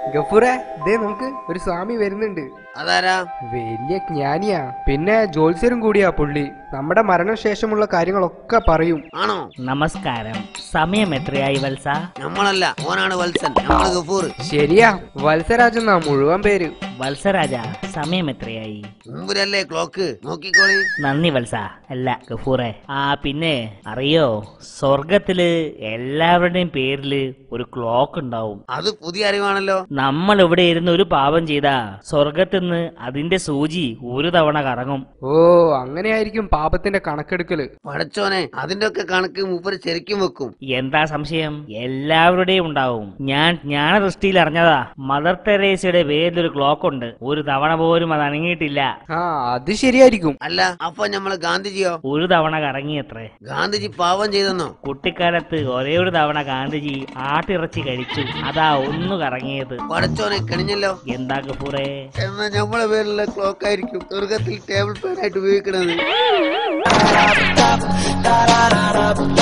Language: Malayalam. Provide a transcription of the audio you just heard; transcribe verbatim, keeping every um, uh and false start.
ഗഫൂറെ ദേ നമുക്ക് ഒരു സ്വാമി വരുന്നുണ്ട്. അതാരാ? വലിയ ജ്ഞാനിയാ, പിന്നെ ജോത്സ്യരും കൂടിയാ പുള്ളി. നമ്മുടെ മരണശേഷമുള്ള കാര്യങ്ങളൊക്കെ പറയും. ആണോ? നമസ്കാരം. സമയം എത്രയായി വത്സ? നമ്മളല്ല, ഓനാണ് വത്സൻ, നമ്മള് ഗഫൂർ. ശരിയാ, വത്സരാജ് എന്നാ മുഴുവൻ പേര്. വത്സരാജ, സമയം എത്രയായി? മുമ്പിലല്ലേ ക്ലോക്ക്, നോക്കിക്കോളി. നന്ദി വത്സ. അല്ല ഗഫൂറെ, ആ പിന്നെ അറിയോ, സ്വർഗത്തില് എല്ലാവരുടെയും പേരില് ഒരു ക്ലോക്ക് ഉണ്ടാവും. അത് പുതിയ അറിവാണല്ലോ. നമ്മൾ ഇവിടെ ഇരുന്ന് ഒരു പാപം ചെയ്താ സ്വർഗത്തിന്ന് അതിന്റെ സൂചി ഒരു തവണ കറങ്ങും. ഓ, അങ്ങനെയായിരിക്കും പാപത്തിന്റെ കണക്കെടുക്കല്. പടച്ചോനെ, അതിന്റെ ഒക്കെ കണക്ക് മൂപ്പര് ശരിക്കും വെക്കും. എന്താ സംശയം? എല്ലാവരുടെയും ഉണ്ടാവും. ഞാൻ ജ്ഞാന ദൃഷ്ടിയിൽ അറിഞ്ഞതാ, മദർ തെരേസയുടെ പേരിലൊരു ക്ലോക്ക് ഉണ്ട്. ഒരു തവണ പോലും അത് അനങ്ങിയിട്ടില്ല. ആ, അത് ശരിയായിരിക്കും. അല്ല, അപ്പൊ നമ്മള് ഗാന്ധിജിയോ? ഒരു തവണ കറങ്ങിയത്രേ. ഗാന്ധിജി പാവം ചെയ്തെന്നോ? കുട്ടിക്കാലത്ത് ഒരേ ഒരു തവണ ഗാന്ധിജി ആട്ടിറച്ചി കഴിച്ചു, അതാ ഒന്ന് കറങ്ങിയത്. പടച്ചോനെ, കഴിഞ്ഞല്ലോ. എന്താ ഗഫൂറേ? എന്നാ നമ്മളെ പേരിലുള്ള ക്ലോക്ക് ആയിരിക്കും സ്വർഗത്തിൽ ടേബിൾ ഫാൻ ആയിട്ട് ഉപയോഗിക്കണത്.